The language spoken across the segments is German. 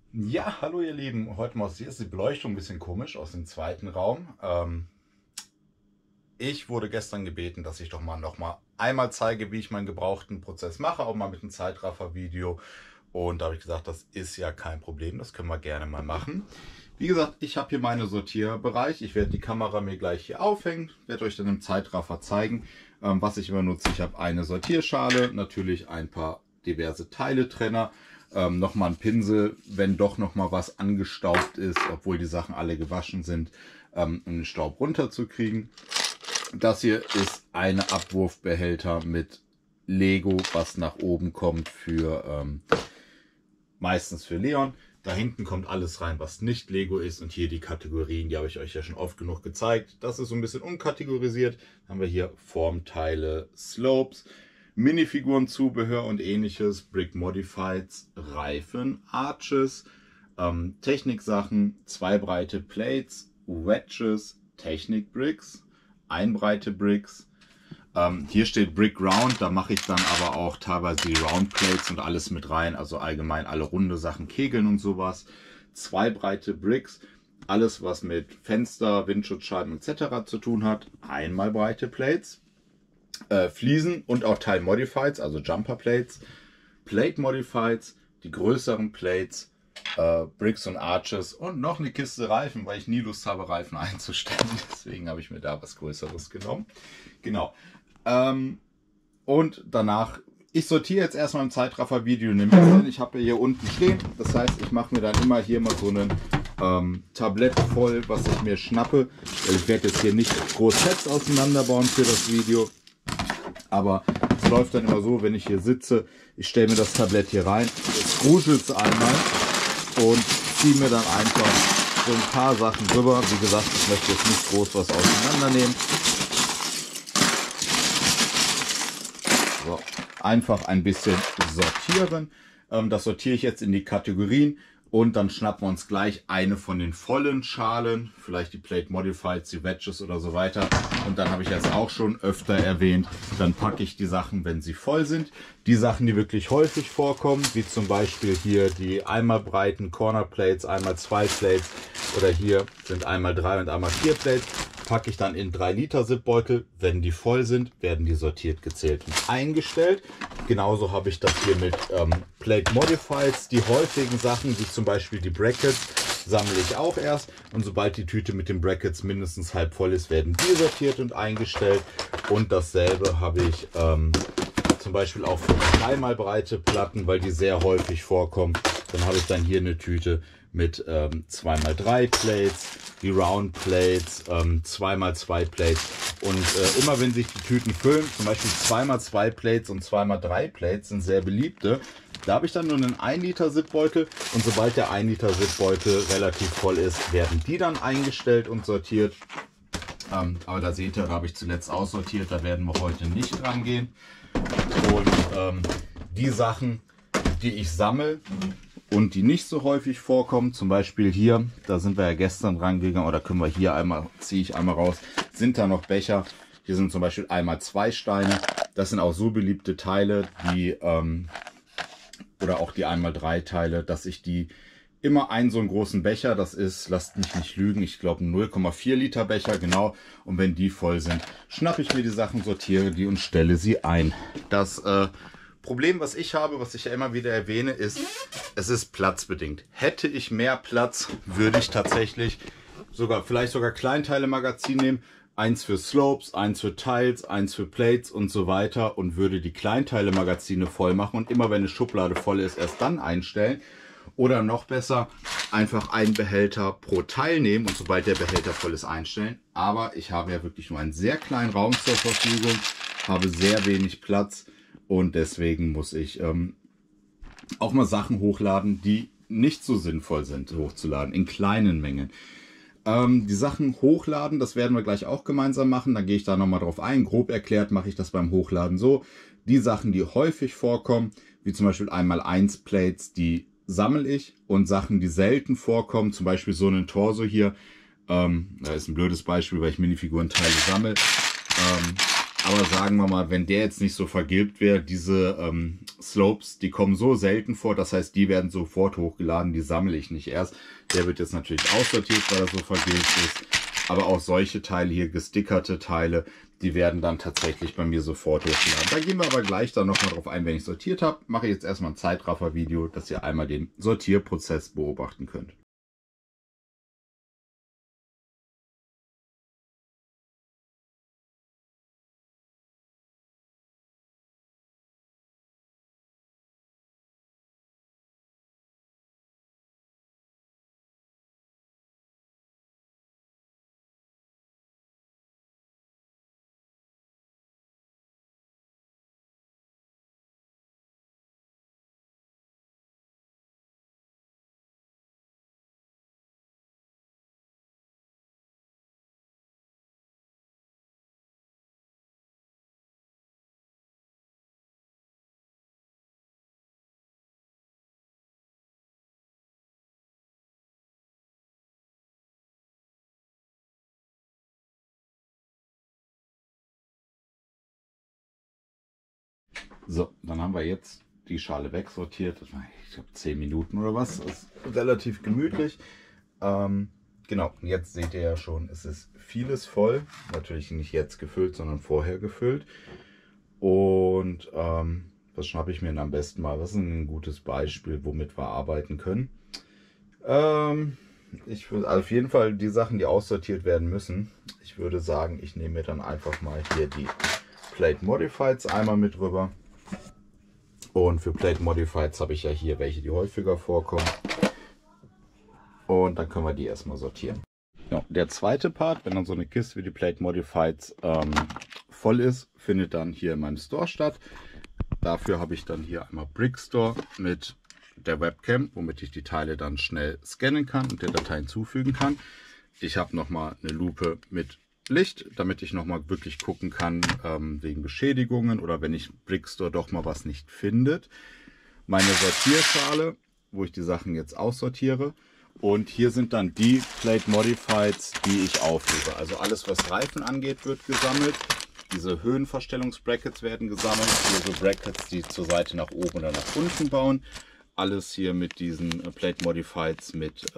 Ja, hallo ihr Lieben. Heute mal hier ist die Beleuchtung ein bisschen komisch aus dem zweiten Raum. Ich wurde gestern gebeten, dass ich doch mal noch mal einmal zeige, wie ich meinen gebrauchten Prozess mache, auch mal mit einem Zeitraffer-Video. Und da habe ich gesagt, das ist ja kein Problem, das können wir gerne mal machen. Wie gesagt, ich habe hier meine Sortierbereich. Ich werde die Kamera mir gleich hier aufhängen, werde euch dann im Zeitraffer zeigen, was ich immer nutze. Ich habe eine Sortierschale, natürlich ein paar diverse Teiletrenner. Nochmal ein Pinsel, wenn doch noch mal was angestaubt ist, obwohl die Sachen alle gewaschen sind, um den Staub runterzukriegen. Das hier ist ein Abwurfbehälter mit Lego, was nach oben kommt für meistens für Leon. Da hinten kommt alles rein, was nicht Lego ist, und hier die Kategorien, die habe ich euch ja schon oft genug gezeigt. Das ist so ein bisschen unkategorisiert. Dann haben wir hier Formteile, Slopes, Minifiguren, Zubehör und ähnliches, Brick Modifieds, Reifen, Arches, Techniksachen, zweibreite Plates, Wedges, Technik-Bricks, einbreite Bricks. Hier steht Brick Round, da mache ich dann aber auch teilweise die Round Plates und alles mit rein, also allgemein alle runde Sachen, Kegeln und sowas. Zweibreite Bricks, alles was mit Fenster, Windschutzscheiben etc. zu tun hat. Einmal breite Plates. Fliesen und auch Tile Modifieds, also Jumper Plates, Plate Modifieds, die größeren Plates, Bricks und Arches und noch eine Kiste Reifen, weil ich nie Lust habe, Reifen einzustellen. Deswegen habe ich mir da was Größeres genommen. Genau. Und danach, ich sortiere jetzt erstmal im Zeitraffer-Video eine Menge. Ich habe hier unten stehen. Das heißt, ich mache mir dann immer hier mal so ein Tablett voll, was ich mir schnappe. Ich werde jetzt hier nicht groß Sets auseinanderbauen für das Video. Aber es läuft dann immer so, wenn ich hier sitze, ich stelle mir das Tablett hier rein, scrutschel es einmal und ziehe mir dann einfach so ein paar Sachen drüber. Wie gesagt, ich möchte jetzt nicht groß was auseinandernehmen. So, einfach ein bisschen sortieren. Das sortiere ich jetzt in die Kategorien. Und dann schnappen wir uns gleich eine von den vollen Schalen, vielleicht die Plate Modifieds, die Wedges oder so weiter. Und dann habe ich jetzt auch schon öfter erwähnt, dann packe ich die Sachen, wenn sie voll sind. Die Sachen, die wirklich häufig vorkommen, wie zum Beispiel hier die einmal breiten Corner Plates, einmal 2 Plates oder hier sind einmal 3 und einmal 4 Plates, packe ich dann in 3 Liter Zipbeutel. Wenn die voll sind, werden die sortiert, gezählt und eingestellt. Genauso habe ich das hier mit Plate Modifieds. Die häufigen Sachen, wie zum Beispiel die Brackets, sammle ich auch erst. Und sobald die Tüte mit den Brackets mindestens halb voll ist, werden die sortiert und eingestellt. Und dasselbe habe ich zum Beispiel auch für 3x breite Platten, weil die sehr häufig vorkommen. Dann habe ich dann hier eine Tüte mit 2x3 Plates, die Round Plates, 2x2 Plates. Und immer wenn sich die Tüten füllen, zum Beispiel 2x2 Plates und 2x3 Plates sind sehr beliebte. Da habe ich dann nur einen 1 Liter Zipbeutel, und sobald der 1 Liter Zipbeutel relativ voll ist, werden die dann eingestellt und sortiert. Aber da seht ihr, da habe ich zuletzt aussortiert, da werden wir heute nicht rangehen. Und die Sachen, die ich sammle und die nicht so häufig vorkommen, zum Beispiel hier, da sind wir ja gestern rangegangen, oder können wir hier einmal, ziehe ich einmal raus, sind da noch Becher. Hier sind zum Beispiel einmal 2 Steine. Das sind auch so beliebte Teile, die oder auch die 1x3 Teile, dass ich die immer einen so einen großen Becher, das ist, lasst mich nicht lügen, ich glaube 0,4 Liter Becher, genau. Und wenn die voll sind, schnappe ich mir die Sachen, sortiere die und stelle sie ein. Das Problem, was ich habe, was ich ja immer wieder erwähne, ist, es ist platzbedingt. Hätte ich mehr Platz, würde ich tatsächlich vielleicht sogar Kleinteile-Magazin nehmen. Eins für Slopes, eins für Tiles, eins für Plates und so weiter, und würde die Kleinteile-Magazine voll machen und immer wenn eine Schublade voll ist, erst dann einstellen. Oder noch besser, einfach einen Behälter pro Teil nehmen und sobald der Behälter voll ist, einstellen. Aber ich habe ja wirklich nur einen sehr kleinen Raum zur Verfügung, habe sehr wenig Platz und deswegen muss ich auch mal Sachen hochladen, die nicht so sinnvoll sind hochzuladen, in kleinen Mengen. Die Sachen hochladen, das werden wir gleich auch gemeinsam machen. Da gehe ich da nochmal drauf ein. Grob erklärt mache ich das beim Hochladen so. Die Sachen, die häufig vorkommen, wie zum Beispiel 1x1 Plates, die sammle ich. Und Sachen, die selten vorkommen, zum Beispiel so einen Torso hier. Da ist ein blödes Beispiel, weil ich Minifigurenteile sammle. Aber sagen wir mal, wenn der jetzt nicht so vergilbt wäre, diese Slopes, die kommen so selten vor. Das heißt, die werden sofort hochgeladen. Die sammle ich nicht erst. Der wird jetzt natürlich aussortiert, weil er so vergilbt ist. Aber auch solche Teile hier, gestickerte Teile, die werden dann tatsächlich bei mir sofort hochgeladen. Da gehen wir aber gleich dann nochmal drauf ein, wenn ich sortiert habe. Mache ich jetzt erstmal ein Zeitraffer-Video, dass ihr einmal den Sortierprozess beobachten könnt. So, dann haben wir jetzt die Schale wegsortiert. Ich glaube 10 Minuten oder was. Das ist relativ gemütlich. Genau, jetzt seht ihr ja schon, es ist vieles voll. Natürlich nicht jetzt gefüllt, sondern vorher gefüllt. Und was schnappe ich mir denn am besten mal? Was ist ein gutes Beispiel, womit wir arbeiten können? Ich würde auf jeden Fall die Sachen, die aussortiert werden müssen. Ich würde sagen, ich nehme mir dann einfach mal hier die Plate Modifieds einmal mit rüber. Und für Plate Modifieds habe ich ja hier welche, die häufiger vorkommen. Und dann können wir die erstmal sortieren. Ja, der zweite Part, wenn dann so eine Kiste wie die Plate Modifieds voll ist, findet dann hier in meinem Store statt. Dafür habe ich dann hier einmal Brickstore mit der Webcam, womit ich die Teile dann schnell scannen kann und der Datei hinzufügen kann. Ich habe nochmal eine Lupe mit Licht, damit ich nochmal wirklich gucken kann, wegen Beschädigungen oder wenn ich Brickstore doch mal was nicht findet. Meine Sortierschale, wo ich die Sachen jetzt aussortiere. Und hier sind dann die Plate Modifieds, die ich aufhebe. Also alles, was Reifen angeht, wird gesammelt. Diese Höhenverstellungsbrackets werden gesammelt. Hier so Brackets, die zur Seite nach oben oder nach unten bauen. Alles hier mit diesen Plate Modifieds, mit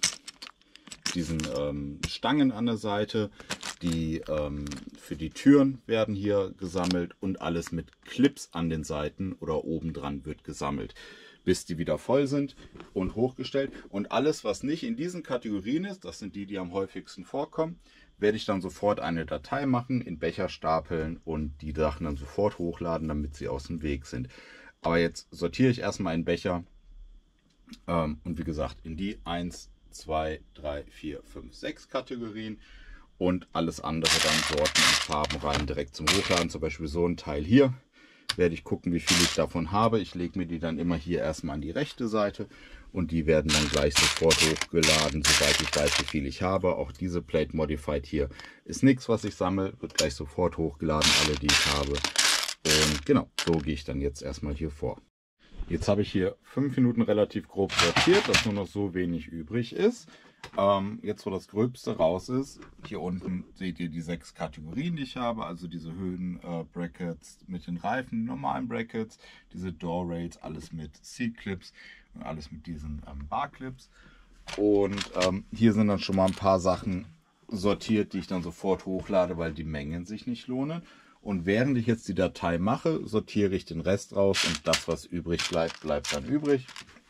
diesen Stangen an der Seite. Die für die Türen werden hier gesammelt und alles mit Clips an den Seiten oder obendran wird gesammelt, bis die wieder voll sind und hochgestellt. Und alles, was nicht in diesen Kategorien ist, das sind die, die am häufigsten vorkommen, werde ich dann sofort eine Datei machen, in Becher stapeln und die Sachen dann sofort hochladen, damit sie aus dem Weg sind. Aber jetzt sortiere ich erstmal in Becher und wie gesagt in die 1, 2, 3, 4, 5, 6 Kategorien. Und alles andere dann Sorten und Farben rein direkt zum Hochladen. Zum Beispiel so ein Teil hier. Werde ich gucken, wie viel ich davon habe. Ich lege mir die dann immer hier erstmal an die rechte Seite. Und die werden dann gleich sofort hochgeladen, sobald ich weiß, wie viel ich habe. Auch diese Plate Modified hier ist nichts, was ich sammle. Wird gleich sofort hochgeladen, alle, die ich habe. Und genau, so gehe ich dann jetzt erstmal hier vor. Jetzt habe ich hier 5 Minuten relativ grob sortiert, dass nur noch so wenig übrig ist. Jetzt, wo das Gröbste raus ist, hier unten seht ihr die 6 Kategorien, die ich habe. Also diese Höhen-Brackets mit den Reifen, normalen Brackets, diese Door-Rails, alles mit C-Clips und alles mit diesen Bar-Clips. Und hier sind dann schon mal ein paar Sachen sortiert, die ich dann sofort hochlade, weil die Mengen sich nicht lohnen. Und während ich jetzt die Datei mache, sortiere ich den Rest raus und das, was übrig bleibt, bleibt dann übrig.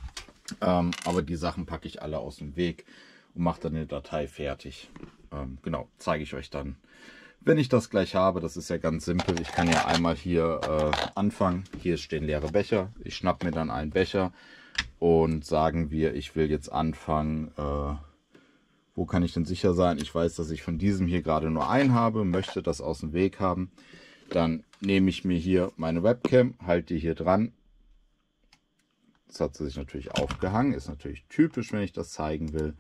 Aber die Sachen packe ich alle aus dem Weg und mache dann eine Datei fertig. Genau, zeige ich euch dann, wenn ich das gleich habe. Das ist ja ganz simpel. Ich kann ja einmal hier anfangen. Hier stehen leere Becher. Ich schnappe mir dann einen Becher und sagen wir, ich will jetzt anfangen. Wo kann ich denn sicher sein? Ich weiß, dass ich von diesem hier gerade nur einen habe, möchte das aus dem Weg haben. Dann nehme ich mir hier meine Webcam, halte die hier dran. Das hat sie sich natürlich aufgehangen, ist natürlich typisch, wenn ich das zeigen will.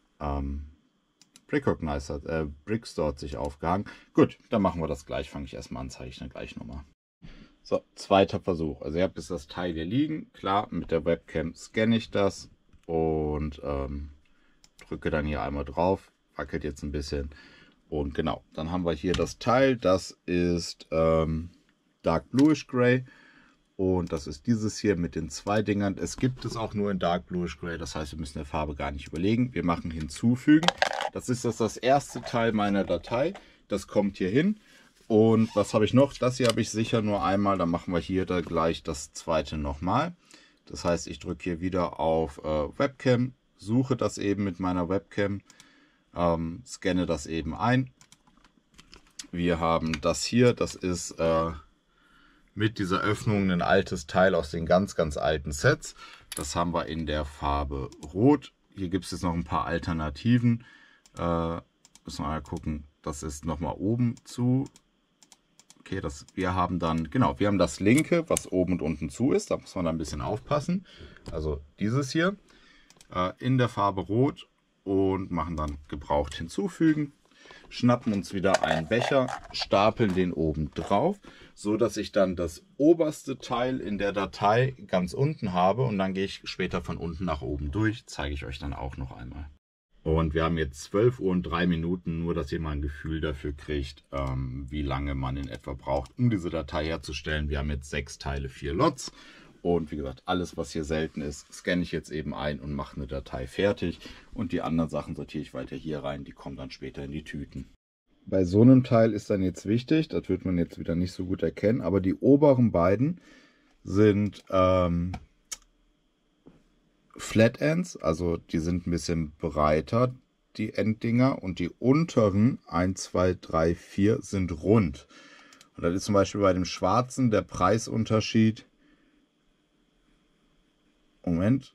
Brickstore hat sich aufgehangen. Gut, dann machen wir das gleich. Fange ich erstmal an, zeige ich dann gleich nochmal. So, zweiter Versuch. Also ihr habt jetzt das Teil hier liegen. Klar, mit der Webcam scanne ich das und drücke dann hier einmal drauf. Wackelt jetzt ein bisschen. Und genau, dann haben wir hier das Teil, das ist Dark Bluish Gray. Und das ist dieses hier mit den zwei Dingern. Es gibt es auch nur in Dark Bluish Gray, das heißt, wir müssen der Farbe gar nicht überlegen. Wir machen hinzufügen. Das ist das erste Teil meiner Datei. Das kommt hier hin. Und was habe ich noch? Das hier habe ich sicher nur einmal. Dann machen wir hier da gleich das zweite nochmal. Das heißt, ich drücke hier wieder auf Webcam, suche das eben mit meiner Webcam, scanne das eben ein. Wir haben das hier, das ist mit dieser Öffnung ein altes Teil aus den ganz alten Sets. Das haben wir in der Farbe Rot. Hier gibt es jetzt noch ein paar Alternativen. Müssen wir mal gucken, das ist nochmal oben zu. Okay, wir haben dann, genau, wir haben das linke, was oben und unten zu ist. Da muss man dann ein bisschen aufpassen. Also dieses hier in der Farbe Rot und machen dann gebraucht hinzufügen. Schnappen uns wieder einen Becher, stapeln den oben drauf, so dass ich dann das oberste Teil in der Datei ganz unten habe und dann gehe ich später von unten nach oben durch. Zeige ich euch dann auch noch einmal. Und wir haben jetzt 12 Uhr und 3 Minuten, nur dass ihr mal ein Gefühl dafür kriegt, wie lange man in etwa braucht, um diese Datei herzustellen. Wir haben jetzt 6 Teile, 4 Lots. Und wie gesagt, alles, was hier selten ist, scanne ich jetzt eben ein und mache eine Datei fertig. Und die anderen Sachen sortiere ich weiter hier rein, die kommen dann später in die Tüten. Bei so einem Teil ist dann jetzt wichtig, das wird man jetzt wieder nicht so gut erkennen, aber die oberen beiden sind Flat Ends, also die sind ein bisschen breiter, die Enddinger, und die unteren 1, 2, 3, 4 sind rund. Und das ist zum Beispiel bei dem schwarzen der Preisunterschied, Moment,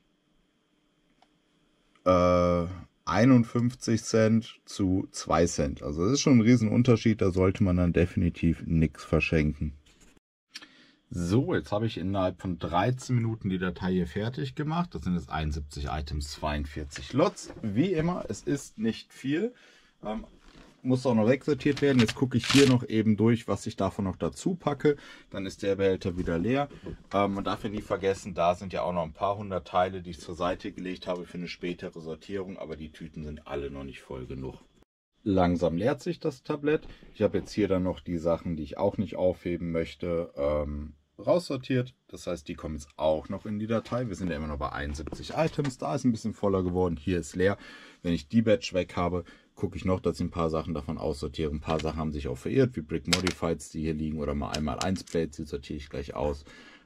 51 Cent zu 2 Cent. Also das ist schon ein Riesenunterschied, da sollte man dann definitiv nichts verschenken. So, jetzt habe ich innerhalb von 13 Minuten die Datei hier fertig gemacht. Das sind jetzt 71 Items, 42 Lots. Wie immer, es ist nicht viel. Muss auch noch wegsortiert werden. Jetzt gucke ich hier noch eben durch, was ich davon noch dazu packe. Dann ist der Behälter wieder leer. Man darf ja nie vergessen, da sind ja auch noch ein paar hundert Teile, die ich zur Seite gelegt habe für eine spätere Sortierung. Aber die Tüten sind alle noch nicht voll genug. Langsam leert sich das Tablett. Ich habe jetzt hier dann noch die Sachen, die ich auch nicht aufheben möchte, raussortiert. Das heißt, die kommen jetzt auch noch in die Datei. Wir sind ja immer noch bei 71 Items. Da ist ein bisschen voller geworden. Hier ist leer. Wenn ich die Batch weg habe, gucke ich noch, dass ich ein paar Sachen davon aussortiere. Ein paar Sachen haben sich auch verirrt, wie Brick Modifieds, die hier liegen, oder mal 1x1 Plates. Die sortiere ich gleich aus.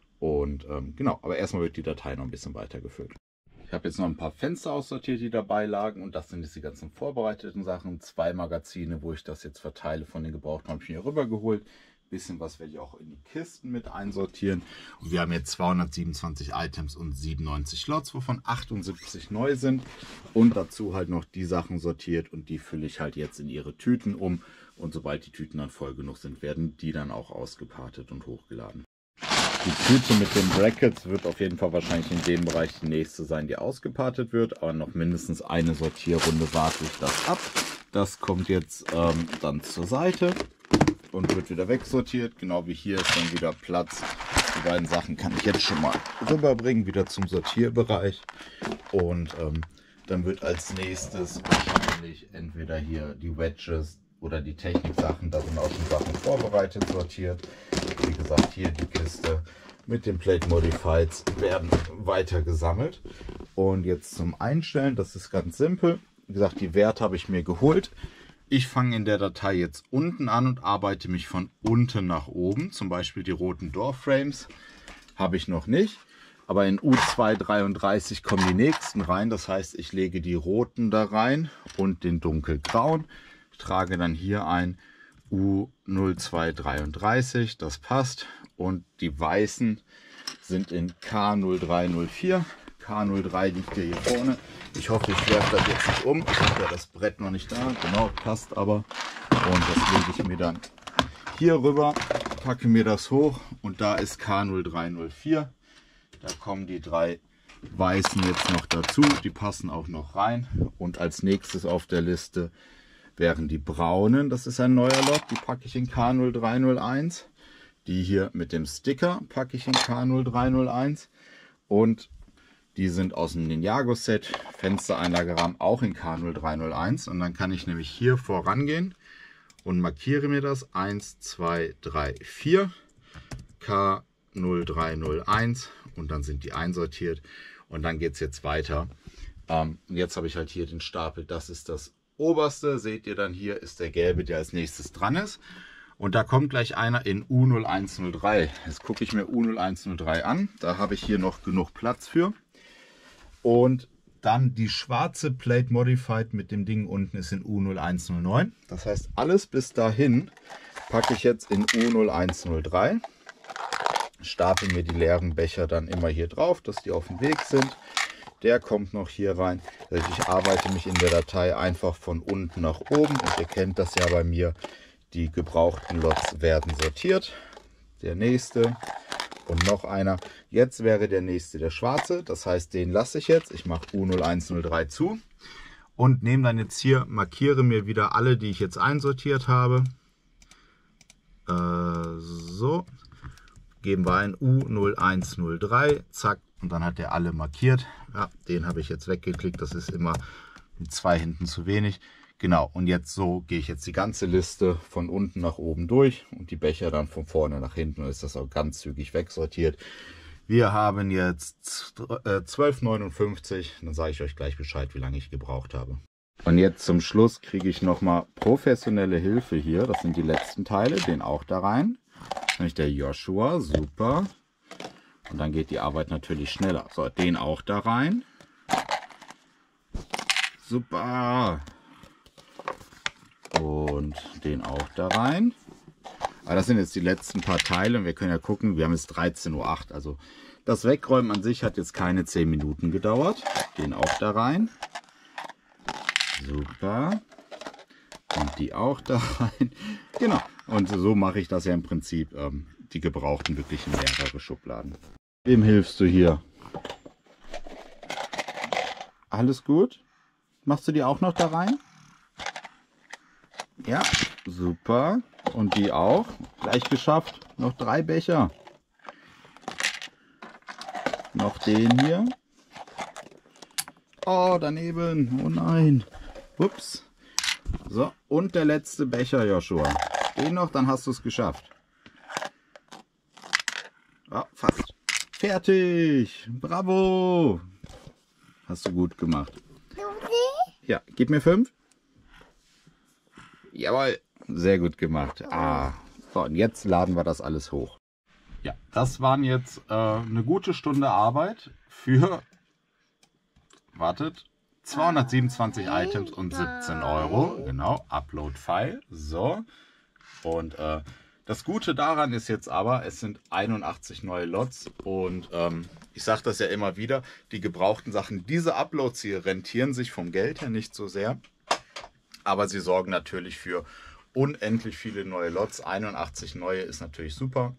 Und genau, aber erstmal wird die Datei noch ein bisschen weiter gefüllt. Ich habe jetzt noch ein paar Fenster aussortiert, die dabei lagen, und das sind jetzt die ganzen vorbereiteten Sachen. 2 Magazine, wo ich das jetzt verteile, von den gebrauchten habe ich mir hier rüber geholt. Bisschen was werde ich auch in die Kisten mit einsortieren. Und wir haben jetzt 227 Items und 97 Lots, wovon 78 neu sind. Und dazu halt noch die Sachen sortiert, und die fülle ich halt jetzt in ihre Tüten um. Und sobald die Tüten dann voll genug sind, werden die dann auch ausgepartet und hochgeladen. Die Tüte mit den Brackets wird auf jeden Fall wahrscheinlich in dem Bereich die nächste sein, die ausgepartet wird. Aber noch mindestens eine Sortierrunde warte ich das ab. Das kommt jetzt dann zur Seite und wird wieder wegsortiert. Genau wie hier ist dann wieder Platz. Die beiden Sachen kann ich jetzt schon mal rüberbringen, wieder zum Sortierbereich. Und dann wird als nächstes wahrscheinlich entweder hier die Wedges oder die Techniksachen, da sind auch schon Sachen vorbereitet, sortiert. Wie gesagt, hier die Kiste mit den Plate Modifieds werden weiter gesammelt. Und jetzt zum Einstellen, das ist ganz simpel. Wie gesagt, die Werte habe ich mir geholt. Ich fange in der Datei jetzt unten an und arbeite mich von unten nach oben. Zum Beispiel die roten Doorframes habe ich noch nicht. Aber in U233 kommen die nächsten rein. Das heißt, ich lege die roten da rein und den dunkelgrauen. Ich trage dann hier ein U0233, das passt. Und die weißen sind in K0304. K03 liegt ja hier vorne. Ich hoffe, ich werfe das jetzt nicht um. Ich habe ja das Brett noch nicht da. Genau, passt aber. Und das lege ich mir dann hier rüber, packe mir das hoch, und da ist K0304. Da kommen die 3 weißen jetzt noch dazu. Die passen auch noch rein. Und als nächstes auf der Liste wären die braunen. Das ist ein neuer Lot. Die packe ich in K0301. Die hier mit dem Sticker packe ich in K0301. Und die sind aus dem Ninjago-Set, Fenstereinlagerahmen, auch in K0301. Und dann kann ich nämlich hier vorangehen, und markiere mir das 1, 2, 3, 4 K0301 und dann sind die einsortiert und dann geht es jetzt weiter. Jetzt habe ich halt hier den Stapel, das ist das oberste, seht ihr dann hier ist der gelbe, der als nächstes dran ist. Und da kommt gleich einer in U0103. Jetzt gucke ich mir U0103 an. Da habe ich hier noch genug Platz für. Und dann die schwarze Plate Modified mit dem Ding unten ist in U0109. Das heißt, alles bis dahin packe ich jetzt in U0103. Stapel mir die leeren Becher dann immer hier drauf, dass die auf dem Weg sind. Der kommt noch hier rein. Also ich arbeite mich in der Datei einfach von unten nach oben. Und ihr kennt das ja bei mir. Die gebrauchten Lots werden sortiert. Der nächste und noch einer. Jetzt wäre der nächste der schwarze. Das heißt, den lasse ich jetzt. Ich mache U0103 zu und nehme dann jetzt hier, markiere mir wieder alle, die ich jetzt einsortiert habe. So. Geben wir ein U0103. Zack. Und dann hat der alle markiert. Ja, den habe ich jetzt weggeklickt. Das ist immer mit 2 hinten zu wenig. Genau, und jetzt so gehe ich jetzt die ganze Liste von unten nach oben durch und die Becher dann von vorne nach hinten und ist das auch ganz zügig wegsortiert. Wir haben jetzt 12,59, dann sage ich euch gleich Bescheid, wie lange ich gebraucht habe. Und jetzt zum Schluss kriege ich nochmal professionelle Hilfe hier, das sind die letzten Teile, den auch da rein. Das ist nämlich der Joshua, super. Und dann geht die Arbeit natürlich schneller. So, den auch da rein. Super. Und den auch da rein. Aber das sind jetzt die letzten paar Teile und wir können ja gucken, wir haben jetzt 13:08 Uhr. Also das Wegräumen an sich hat jetzt keine 10 Minuten gedauert. Den auch da rein. Super. Und die auch da rein. Genau. Und so mache ich das ja im Prinzip, die gebrauchten wirklich in mehrere Schubladen. Wem hilfst du hier? Alles gut? Machst du die auch noch da rein? Ja, super. Und die auch. Gleich geschafft. Noch 3 Becher. Noch den hier. Oh, daneben. Oh nein. Ups. So, und der letzte Becher, Joshua. Den noch, dann hast du es geschafft. Oh, fast. Fertig. Bravo. Hast du gut gemacht. Ja, gib mir 5. Jawohl, sehr gut gemacht. So, und jetzt laden wir das alles hoch. Ja, das waren jetzt eine gute Stunde Arbeit für, wartet, 227 Items und 17 Euro. Genau, Upload-File. So, und das Gute daran ist jetzt aber, es sind 81 neue Lots und ich sage das ja immer wieder, die gebrauchten Sachen, diese Uploads hier rentieren sich vom Geld her nicht so sehr. Aber sie sorgen natürlich für unendlich viele neue Lots. 81 neue ist natürlich super.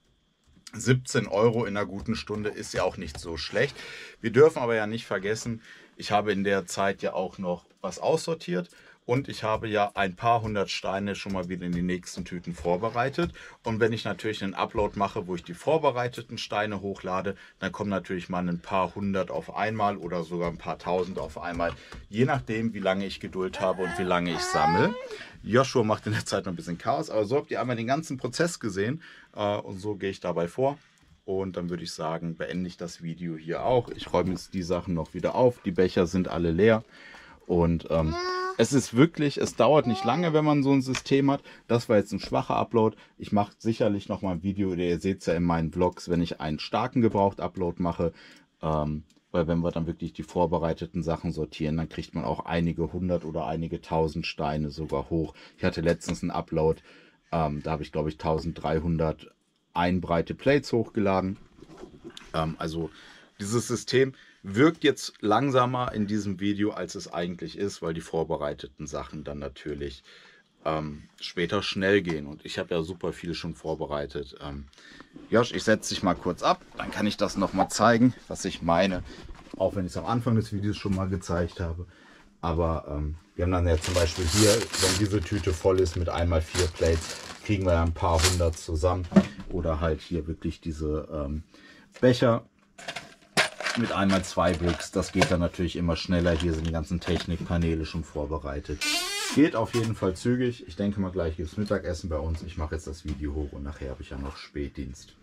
17 Euro in einer guten Stunde ist ja auch nicht so schlecht. Wir dürfen aber ja nicht vergessen, ich habe in der Zeit ja auch noch was aussortiert. Und ich habe ja ein paar hundert Steine schon mal wieder in die nächsten Tüten vorbereitet. Und wenn ich natürlich einen Upload mache, wo ich die vorbereiteten Steine hochlade, dann kommen natürlich mal ein paar hundert auf einmal oder sogar ein paar tausend auf einmal. Je nachdem, wie lange ich Geduld habe und wie lange ich sammle. Joshua macht in der Zeit noch ein bisschen Chaos, aber so habt ihr einmal den ganzen Prozess gesehen. Und so gehe ich dabei vor. Und dann würde ich sagen, beende ich das Video hier auch. Ich räume jetzt die Sachen noch wieder auf. Die Becher sind alle leer. Und es ist wirklich, es dauert nicht lange, wenn man so ein System hat. Das war jetzt ein schwacher Upload. Ich mache sicherlich noch mal ein Video, ihr seht es ja in meinen Vlogs, wenn ich einen starken Gebraucht-Upload mache. Weil wenn wir dann wirklich die vorbereiteten Sachen sortieren, dann kriegt man auch einige hundert oder einige tausend Steine sogar hoch. Ich hatte letztens einen Upload, da habe ich glaube ich 1300 einbreite Plates hochgeladen. Also dieses System wirkt jetzt langsamer in diesem Video, als es eigentlich ist, weil die vorbereiteten Sachen dann natürlich später schnell gehen. Und ich habe ja super viel schon vorbereitet. Josh, ich setze dich mal kurz ab, dann kann ich das nochmal zeigen, was ich meine. Auch wenn ich es am Anfang des Videos schon mal gezeigt habe. Aber wir haben dann ja zum Beispiel hier, wenn diese Tüte voll ist mit einmal 4 Plates, kriegen wir ja ein paar hundert zusammen. Oder halt hier wirklich diese Becher mit einmal 2 Bricks. Das geht dann natürlich immer schneller. Hier sind die ganzen Technikpaneele schon vorbereitet. Geht auf jeden Fall zügig. Ich denke mal, gleich gibt es Mittagessen bei uns. Ich mache jetzt das Video hoch und nachher habe ich ja noch Spätdienst.